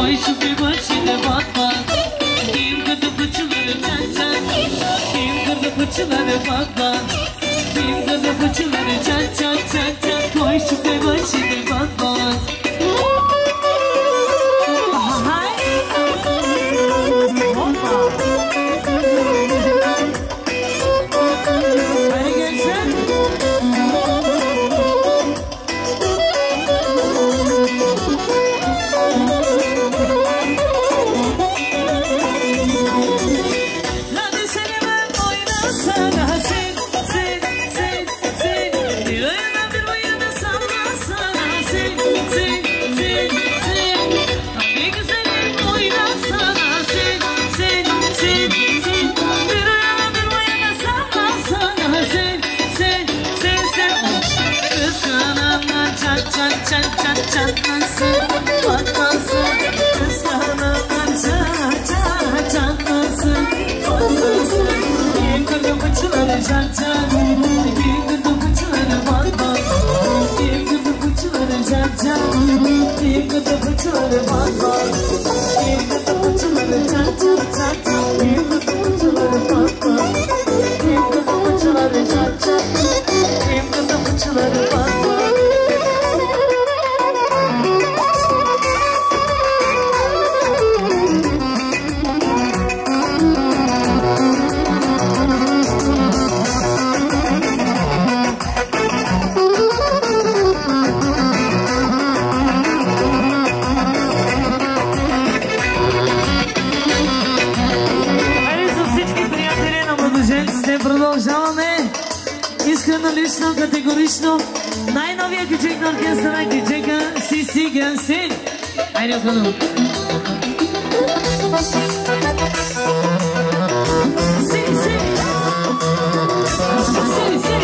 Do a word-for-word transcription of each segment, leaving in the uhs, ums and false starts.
Vay şu bir başına bakma. Kim kırdı fıçıları çat çat. Kim kırdı fıçıları bakma. Kim kırdı fıçıları çat çat çat çat. Vay şu bir başına bakma. Çatlasın, patlasın, kıskananlar çat çat çatlasın, patlasın. Kim kırdı fıçıları çat çat, kim kırdı fıçıları pat pat. Kim kırdı fıçıları çat çat, kim kırdı fıçıları pat pat. Kim kırdı fıçıları çat çat çat çat, kim kırdı fıçıları pat pat. Kim kırdı fıçıları çat çat, kim kırdı fıçıları pat pat. Продължаваме искрено, лично, категорично. Най-новия кючек на оркестъра, кючека Сиси Генси. Айде около. Си, си. Си, си.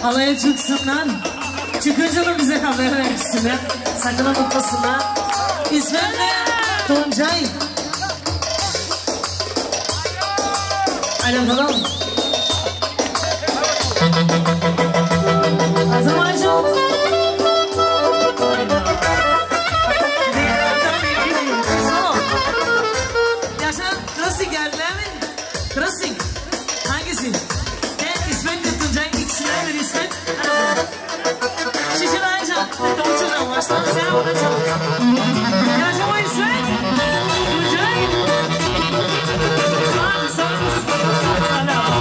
Halaya çıksınlar. Çıkınca da bize haber versinler. Sakın unutmasınlar. İsmim ne? Tuncay. Alo bakalım. Azerbaycan. Yaşa Krasik geldiler mi? Krasik. Hangisi? Ne? İsmet de Tuncay. İkisinden bir İsmet. Şişin Ayşe. Tuncay'dan baştan sen olacak. Yaşa o İsmet. Tuncay. Hadi sana selam.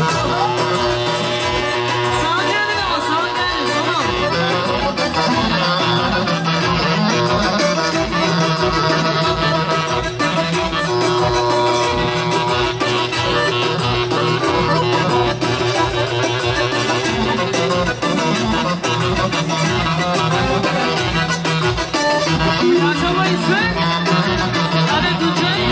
Sağ geldin ama sağ geldin. Tamam. Yaşama İsmet. Hadi Tuncay.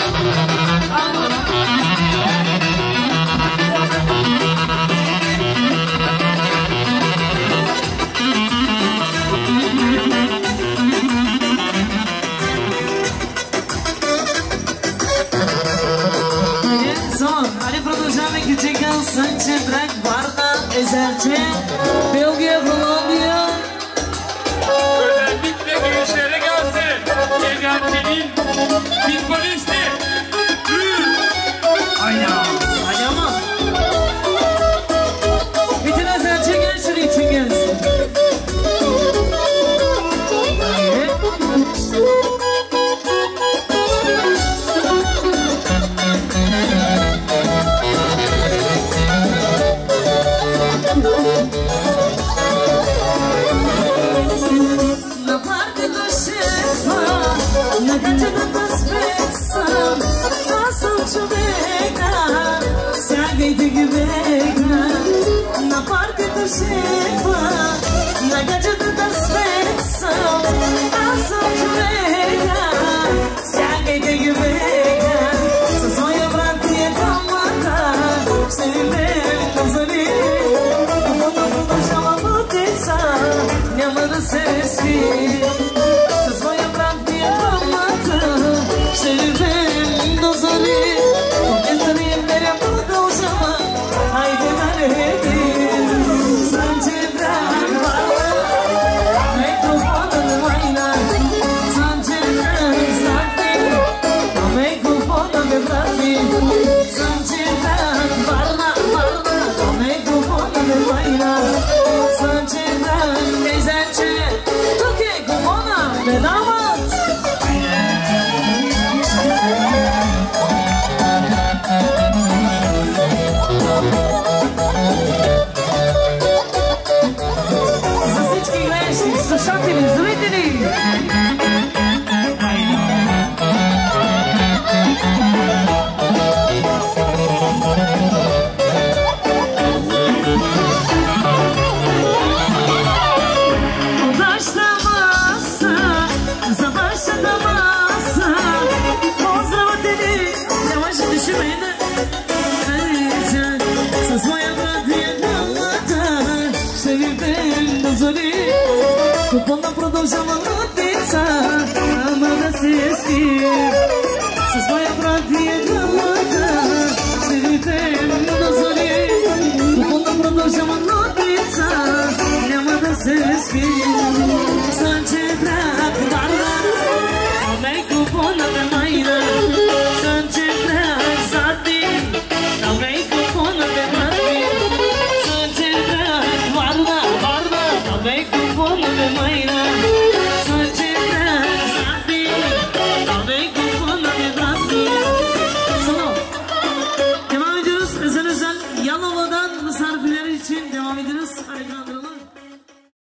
Allez, продолжаем Кичиган, Санче, Драк, Варна, Ezerçe, Belgiya, Kolombiya. Özellikle gençlere gelsin. Eğlencenin futbolisti. Aynen. Aynen mı? Bütün Ezerçe gençleri için gelsin. Cuando produzamos noticia, amada se esquiva. Se vai pra dia amada, se vive no solinho. Cuando produzamos noticia, amada se esquiva.